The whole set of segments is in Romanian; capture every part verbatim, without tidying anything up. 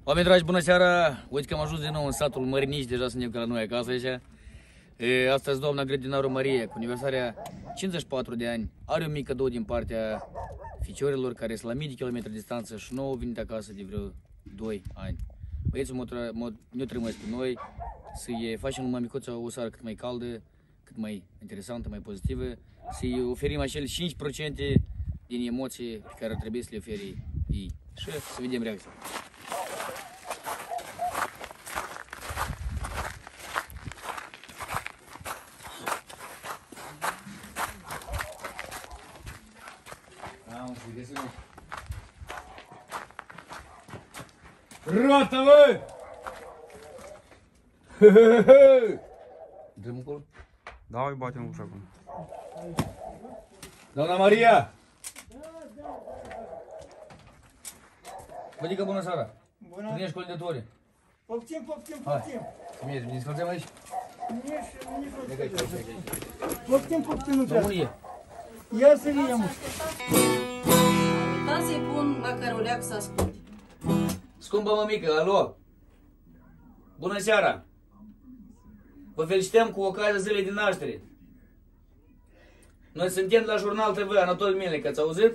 Oameni dragi, bună seara! Uite că am ajuns din nou în satul Mărinici, deja suntem ca la noi acasă aici. E, astăzi doamna grădinarul Maria, cu aniversarea cincizeci și patru de ani, are un mic cadou din partea ficiorilor care sunt la mii de kilometri distanță și nouă venit acasă de vreo doi ani. Băieții ne-o trămăți pe noi să-i facem numai micuța o seară cât mai caldă, cât mai interesantă, mai pozitivă, să-i oferim acele cinci la sută din emoții pe care ar trebui să le oferi ei. Și să vedem reacția. Roată, bă! Dăm acolo? Da, îi batem ușa acum. Doamna Maria! Bădică, bună seara! Bună! Cine ești colindătorii? Poftim, poftim, poftim! Să mergi, ne scălțăm aici? Poftim, poftim, nu trebuie. Ia Ia să vedem. Uitați să-i pun macaroleac să asculte. Scumpă mămică, alo! Bună seara! Vă felicităm cu ocazia zilei de naștere. Noi suntem la Jurnal T V, Anatol Milnic, ați auzit?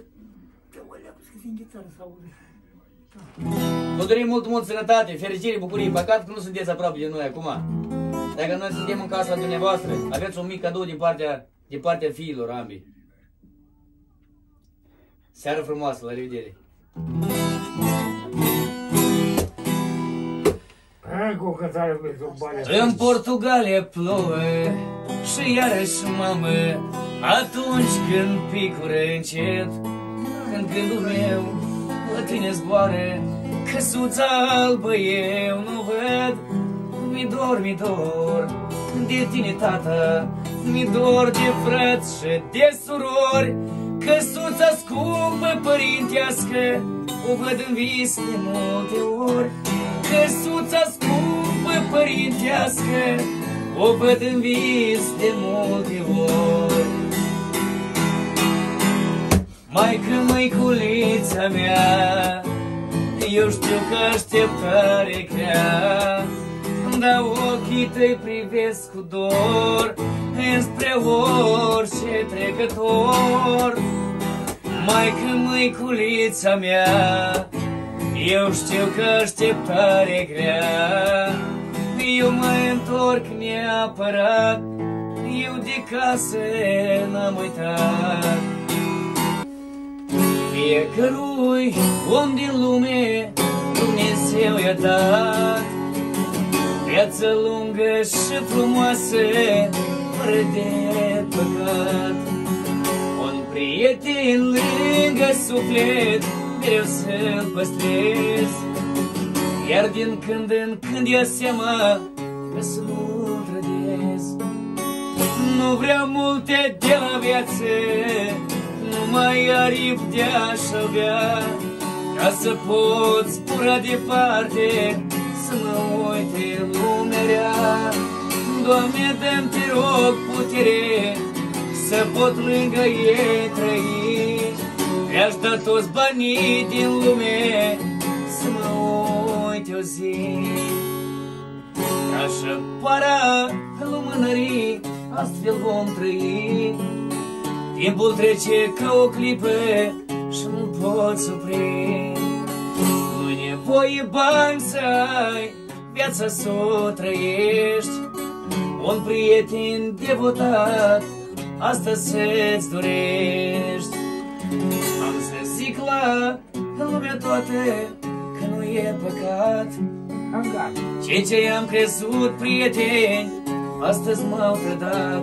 Vă dorim mult, mult sănătate, fericire, bucurie, păcat că nu sunteți aproape de noi acum. Dacă noi suntem în casa dumneavoastră, aveți un mic cadou din partea, din partea fiilor ambii. Seară frumoasă, la revedere! În Portugalia plouă și iarăși mamă, atunci când picură încet, când gândul meu la tine zboară, căsuța albă eu nu văd. Mi dor, mi dor de tine, tata, mi dor de frați și de surori. Căsuța scumpă părintească o văd în vis de multe ori. Căsuța scumpă părintească o văd în vis de multe ori. Maică, măiculița mea, eu știu că așteptare grea, dar ochii tăi privesc cu dor înspre orice trecător. Maică, măiculița mea, eu știu că așteptare grea, eu mă întorc neapărat, eu de casă n-am uitat. Fiecărui om din lume Dumnezeu i-a dat viață lungă și frumoasă, fără de păcat. Un prieten lângă suflet mereu să-l păstrez, iar din când în când ia seama că să nu-l trădez. Nu vreau multe de la viață, numai aripi de-aș avea, ca să pot zbura departe, să mă uite lumea rea. Doamne, dă-mi, te rog, putere să pot lângă ei trăi. Le-aș da toți banii din lume să mă uite o zi. Ca și para lumânării, astfel vom trăi. Timpul trece ca o clipă și nu poți opri. Nu-i nevoie bani să ai, viața să o trăiești. Un prieten devotat, asta să-ți dorești. Am să zic la lumea toată că nu e păcat. Cei ce i-am crezut prieteni, astăzi m-au trădat.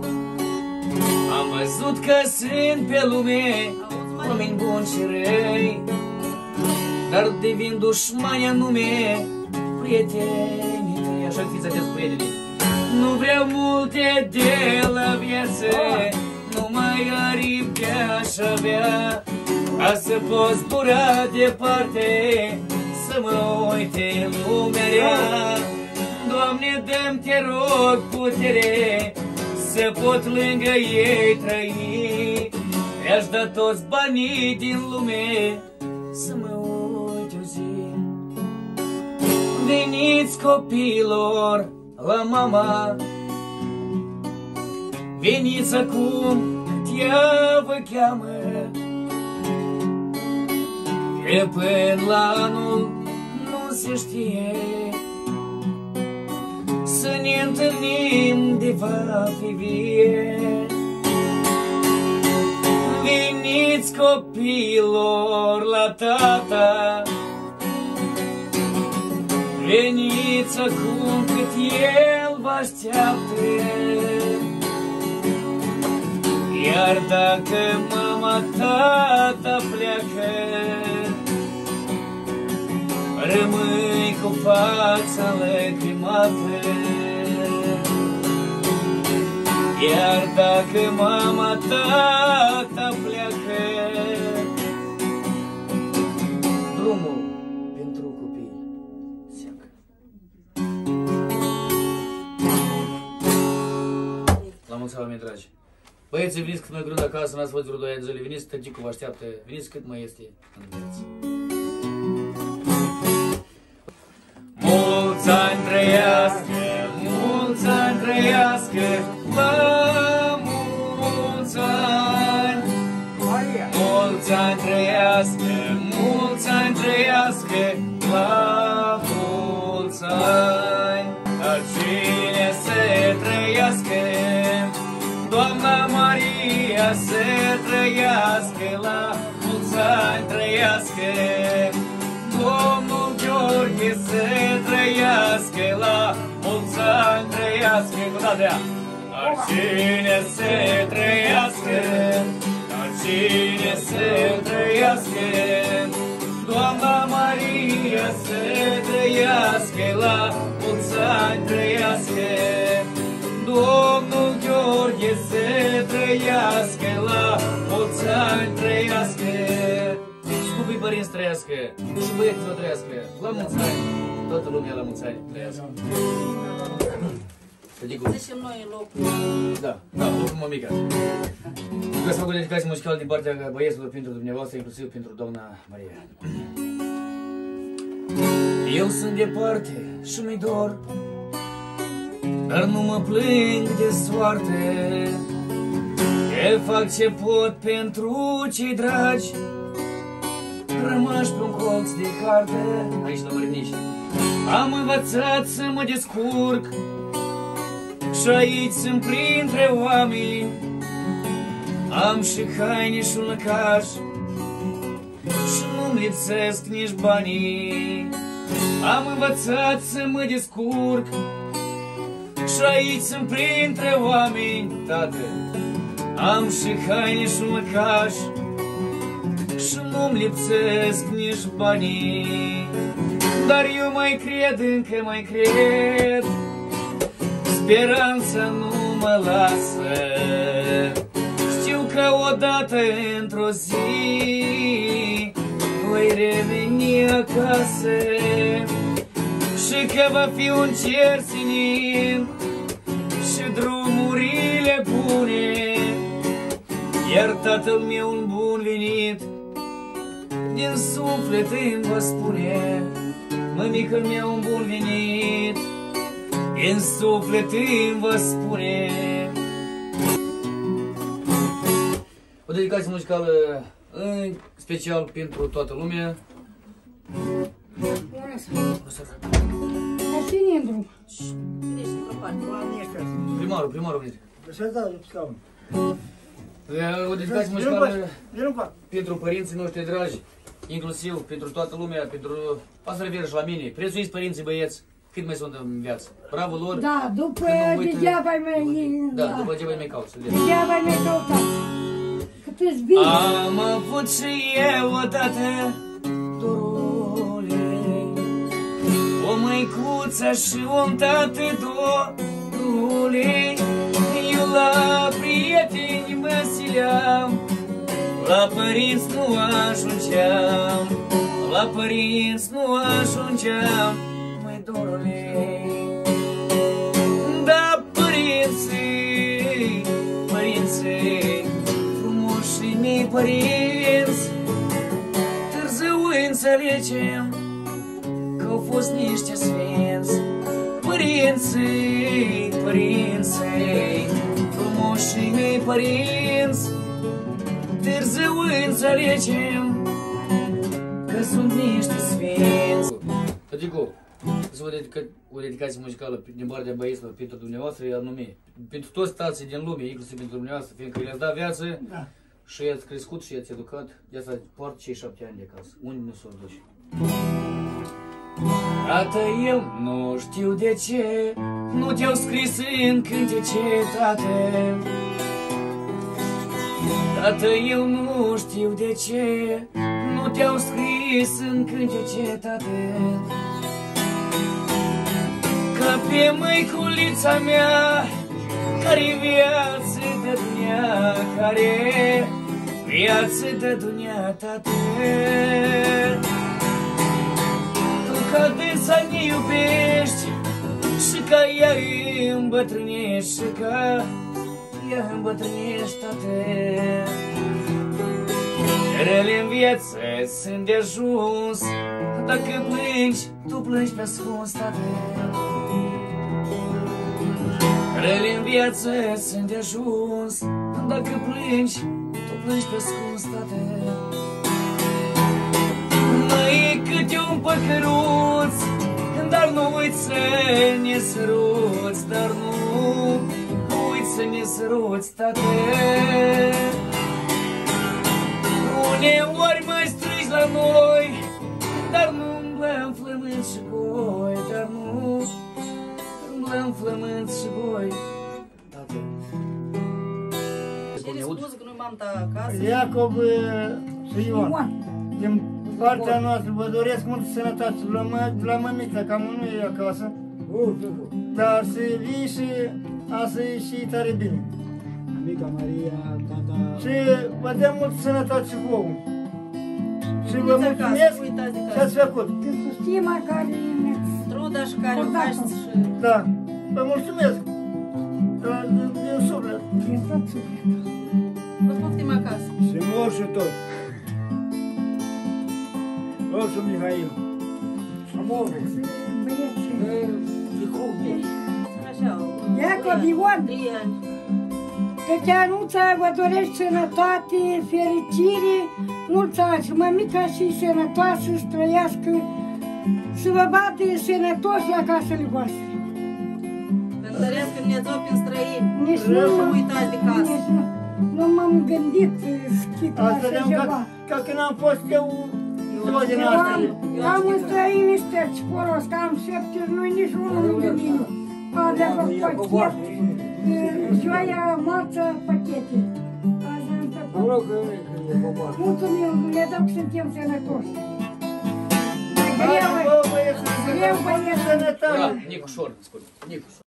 Am văzut că sunt pe lume oameni buni și răi, dar devin dușmani anume prietenii tăi. Așa că fiți atenți, prietenii. Nu vreau multe de la viață, numai aripi de-aș avea, ca să pot zbura departe, să mă uite lumea rea. Doamne, dă-mi, te rog, putere să pot lângă ei trăi. Le-aș da toți banii din lume să mă uit o zi. Veniți copiilor la mama, veniți acum cât ea vă cheamă, că până la anul nu se știe să ne întâlnim de va fi vie. Veniți copiilor la tata, veniți acum cât el vă așteaptă. Iar dacă mama tata pleacă, rămâi cu fața lăcrimată. Iar dacă mama tata pleacă, drumul pentru copii seacă. La mulți oameni dragi! Băieții, veniți cât mai curând acasă, n-ați fost vreo doi ani de zile, veniți, tăticul vă așteaptă, veniți cât mai este în viață. Mulți ani trăiască, mulți ani trăiască, la mulți ani. Mulți ani trăiască, mulți ani trăiască, la mulți ani. Dar cine să trăiască, Doamna Maria, să trăiască, la mulți ani trăiască. Domnul Gheorghe, să trăiască, la mulți ani trăiască. Cu toate. Dar cine să trăiască, dar cine să trăiască, Doamna Maria, să trăiască, la mulți ani trăiască. Domnul Gheorghe, să trăiască, la mulți ani trăiască. Scumpii părinți trăiască, și băieții să trăiască, la mulți ani, toată lumea la mulți ani trăiască. Zicem noi în locul. Da, da, locul mămica. Vreau să fac o dedicație muzicală din partea băieților pentru dumneavoastră, inclusiv pentru doamna Maria. Eu sunt departe și mi-i dor, dar nu mă plâng de soarte, că fac ce pot pentru cei dragi rămași pe un colț de carte. Aici la Măriniș am învățat să mă descurc și aici sunt printre oameni. Am și haine și un lăcaș și nu-mi lipsesc nici banii. Am învățat să mă descurc și aici sunt printre oameni, tată. Am și haine și un lăcaș și nu-mi lipsesc nici banii. Dar eu mai cred, încă mai cred, speranța nu mă lasă. Știu că odată într-o zi voi reveni acasă și că va fi un cer senin și drumurile bune. Iar tatăl meu un bun venit din suflet îmi va spune. Mămică-l meu un bun venit din suflet îmi va spune. O dedicație muzicală în special pentru toată lumea. Cine e în drum? Primarul, primarul vine. Să-ți dau pe scaun. O dedicație muzicală Vino încoa. pentru părinții noștri dragi, inclusiv pentru toată lumea, pentru asta referă și la mine. Prețuiți părinții băieți, cât mai sunt în viață. Bravo lor! Da, după Că nu uită- degeaba ai mai... Da, după ce mai caută, să vedem. Degeaba ai mai căutat. Cât îți bine. Am avut și eu odată, dorule, o măicuță și un tată, dorule. Eu la prieteni mă sileam, la părinți nu ajungeam, la părinți nu ajungeam, măi dorule. Da, părinții, părinții, frumoșii mei părinți, târziu înțelegem că au fost niște sfinți, părinții, părinții, frumoșii mei părinți, târziu înțelegem că sunt niște sfinți. Tăticu, să vă dedică o dedicație muzicală din partea băieților pentru dumneavoastră, iar nume pentru toți tații din lume, inclusiv pentru dumneavoastră, fiindcă le-ați dat viață, Da. și i-ați crescut și i-ați educat, de asta poartă cei șapte ani de acasă. Unde nu s-o duce? Tată, eu nu știu de ce nu te-au scris în cântece, tată. Tată, eu nu știu de ce nu te-au scris în cântece, tată. Că pe măiculița mea, care-i viață de dunia, care viață de dunia, tată. Tu ca dânsa ne iubești și ca ea îmbătrânești, și ca ea îmbătrânești, tată. Rele în viață sunt de ajuns, dacă plângi, tu plângi pe ascuns, tată. Rele în viață sunt de ajuns, dacă plângi, tu plângi pe ascuns, tată. Mai câte un păcăruț, dar nu uiți să ne săruți, dar nu uiți să ne săruți, tată. Uneori mă strigi la noi, dar nu umblăm flământ și goi, dar nu umblăm flământ și goi, tată. Cere scuze că nu m-am dat acasă. Iacob și Ioan. Din partea noastră vă doresc multă sănătate la, mă, la mămică, cam nu e acasă. Dar să vii și asta e și tare bine. Mica Maria, tata... Și vă dăm multă sănătate și vouă. Și vă Uitați acasă, mulțumesc uitați de ce casă. ați făcut. Că sustima care ne... Truda și care o faceți și... Da, vă mulțumesc. Da, din, din suflet. Din tot sufletul. Vă poftim acasă. Și moșul tot. Moșul Mihail. Băieții. Așa, Iacob Ioan. trei ani. Tătianuța vă dorești sănătate, fericire, mulți ani și mămica și sănătoasă să trăiască, să vă bate sănătoși la casele voastre. Vă întăresc că ne țop în străini. Nici Nu nu, vă uitați de casă. nici nu, nu m-am gândit, știi, la Asta așa de-am ca, ceva. ca când am fost eu tot din Eu asta. am, am în străini ăștia poros, că am șapte, nu-i nici unul nu gândim. Avea vă pachet, joia, marță, pachete. Așa am făcut. Mulțumim, Dumnezeu că suntem sănătoși. Hai, Greu, bă, băieți, greu, băieți. sănătate. Nicu, șor, scurt, Nicu.